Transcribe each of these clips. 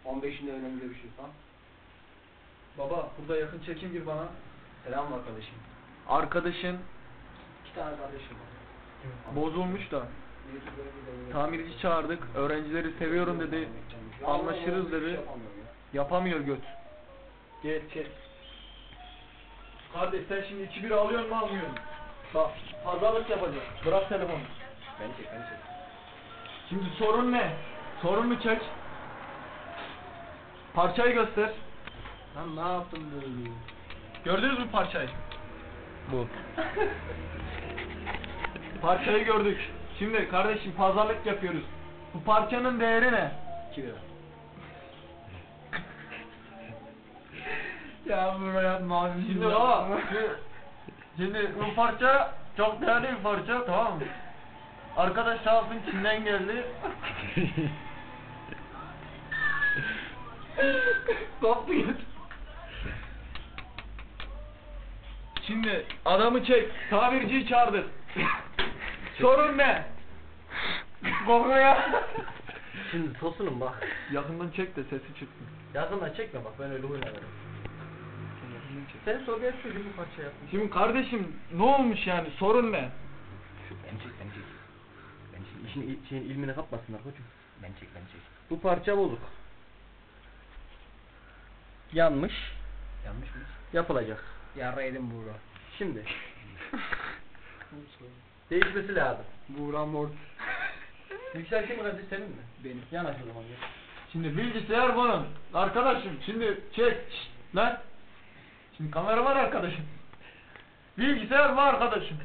15'inde önemli görüşürüz tamam. Baba burada yakın çekim gir bana. Selam arkadaşım. Arkadaşın 2 tane kardeşim var. bozulmuş da tamirci çağırdık. Öğrencileri seviyorum dedi. Anlaşırız dedi. Yapamıyor göt. Gel çek. Kardeş sen şimdi 2-1 alıyorsun mu almıyorsun? Bak pazarlık yapacağız. Bırak telefonu. Beni çek. Şimdi sorun ne? Sorunu çek. Parçayı göster. Lan ne yaptın böyle? Gördünüz mü parçayı? Bu. Parçayı gördük. Şimdi kardeşim pazarlık yapıyoruz. Bu parçanın değeri ne? 2 lira. Ya bunu yapma abi. Şimdi o. Şimdi bu parça çok değerli bir parça, tamam mı? Arkadaş sağ olsun Çin'den geldi. Koptu git. Şimdi adamı çek. Tamirciyi çağırdık. Sorun ne? Kokuyor. Şimdi tosunum bak. Yakından çek de sesi çıksın. Yakından çekme bak ben öyle oynarım. Sen sor ben söyleyeyim bu parça yapmış. Şimdi kardeşim ne olmuş yani? Sorun ne? Ben çek. Ben şimdi şeyin ilmini kapmasınlar koçum. Ben çek. Bu parça bozuk. Yanmış. Yanmış mı? Yapılacak. Yarra yedim Buğra. Şimdi. Değişmesi lazım. Buğra mor. Bilgisayar kim kardeş senin mi? Benim. Yanaş o zaman ya. Şimdi bilgisayar bunun. Arkadaşım şimdi çek. Şşt, lan. Şimdi kamera var arkadaşım. Bilgisayar var arkadaşım.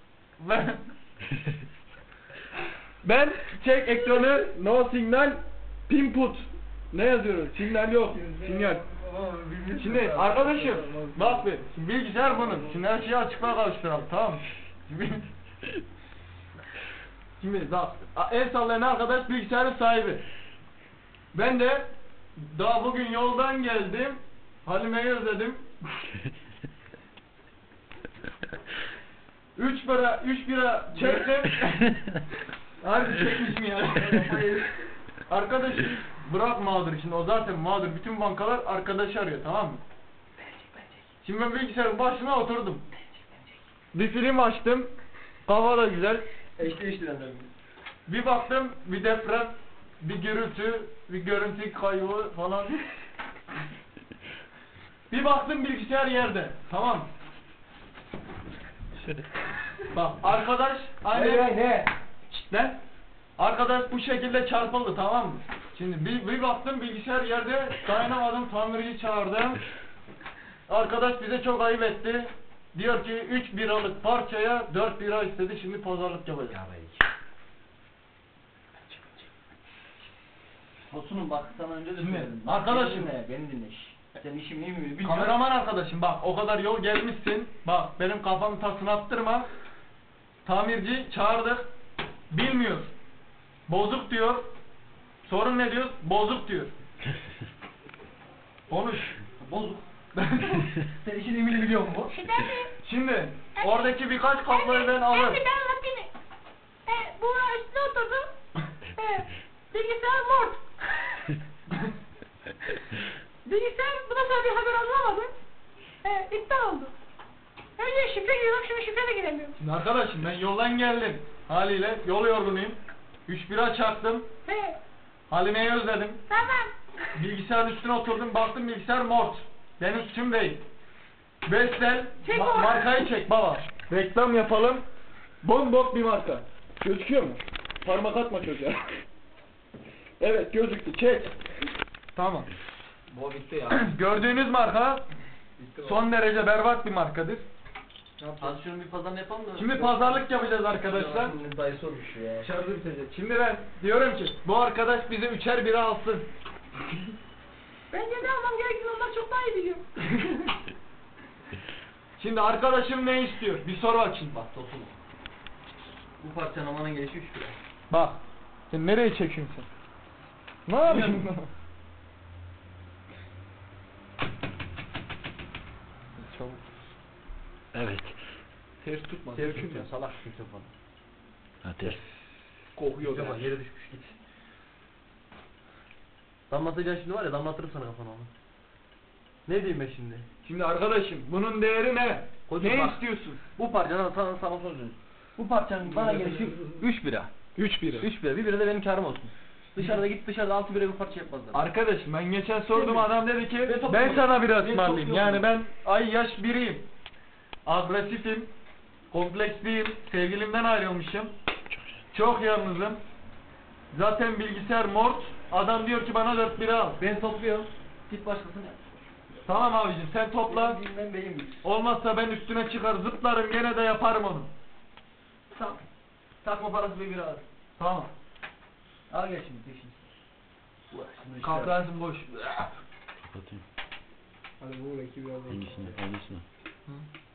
Ben çek ekranı no signal input. Ne yazıyorum? Signal yok. Sinyal. Şimdi arkadaşım bak bir. Şimdi bilgisayar bunun. Şimdi her şeyi açıklığa kavuşturalım, tamam mı? Şimdi bak el sallayan arkadaş bilgisayarın sahibi. Ben de daha bugün yoldan geldim. Halime'yi özledim. 3 bira çektim. Harbi çekmişim yani. Arkadaşım bırak mağdur, şimdi o zaten mağdur. Bütün bankalar arkadaşı arıyor, tamam mı? Şimdi ben bilgisayarın başına oturdum. Bir film açtım. Kafa da güzel. Bir baktım bir deprem, bir gürültü, bir görüntü kaybı falan. Bir baktım bilgisayar yerde, tamam mı? Bak arkadaş Ne? lan. Arkadaş bu şekilde çarpıldı, tamam mı? Şimdi bir baktım bilgisayar yerde, dayanamadım, tamirciyi çağırdım. Arkadaş bize çok ayıp etti. Diyor ki 3 biralık parçaya 4 bira istedi, şimdi pazarlık yapacağız. Tosunum bak sana önce de Şimdi, söyledim. arkadaşım. Beni dinle. Sen işim iyi mi bilmiyorum. Kameraman arkadaşım bak, o kadar yol gelmişsin. Bak benim kafamı tasını attırma. Tamirci çağırdık. Bilmiyor. Bozuk diyor. Sorun ne diyor? Bozuk diyor. Konuş. Bozuk. Sen işin iyiliğini biliyor musun? Şimdi oradaki birkaç kabloyu ben alırım. Ben Latin'i. Bu üstüne oturdum. Bilgisayar mort. Bilgisayar buna sonra bir haber alamadım. İptal oldu. Önce şifre giriyordum, şimdi şifre de giremiyorum. Şimdi arkadaşım ben yoldan geldim. Haliyle yol yorgunuyum. 3 bira çaktım. Halime'yi özledim. Tamam. Bilgisayarın üstüne oturdum, baktım bilgisayar mort. Benim suçum değil. Vestel Çek markayı çek baba. Reklam yapalım. Bombok bir marka. Gözüküyor mu? Parmak atma çocuğa. Evet gözüktü. Çek. Tamam. Bu bitti ya. Gördüğünüz marka son derece berbat bir markadır. Az şunu bir pazarını yapalım da. Şimdi pazarlık yapacağız arkadaşlar. Şimdi dayı sormuş ya. Şarjı bitecek. Şimdi ben diyorum ki bu arkadaş bize 3'er bira alsın. Bence ne almam gerektiğini onlar çok daha iyi biliyor. Şimdi arkadaşım ne istiyor? Bir sor bakayım. Bak Tosun. Bu parçanın amanın gelişi 3 lira. Bak. Sen nereye çekiyorsun sen? Ne yapıyorsun? Çabuk. Evet. Ters tutma. Ters tutma salak mikrofonu. Hadi. Kokuyor. Mikrofon yere düşmüş git. Damlatacaksın şimdi var ya, damlatırım sana kafana onu. Ne diyeyim ben şimdi? Şimdi arkadaşım bunun değeri ne? Kocuğum Ne bak, istiyorsun? Bu parçanın sana söylüyorum. Bu parçanın bana gelişi 3 bira. 3 bira. 3 bira. Bir bira da benim karım olsun. Dışarıda git, dışarıda 6 bira bir parça yapmazlar. Arkadaşım ben geçen sordum, adam dedi ki Ben ben sana biraz Ben ısmarlayayım. topluyorum. Yani ben ay yaş biriyim. Agresifim. Kompleksliyim. Sevgilimden ayrılmışım. Çok yalnızım. Zaten bilgisayar mort. Adam diyor ki bana 4 bira al. Ben topluyorum. Git başkasına yap. Tamam abicim sen topla. Ben beyim git. Olmazsa ben üstüne çıkar zıplarım, gene de yaparım onu. Tamam. Takma parası bir bira al. Tamam. Al gel şimdi peşin. Kadransın boş. Kapatayım. Hadi bu iki biraz. Hangisini? Hangisini? Hı?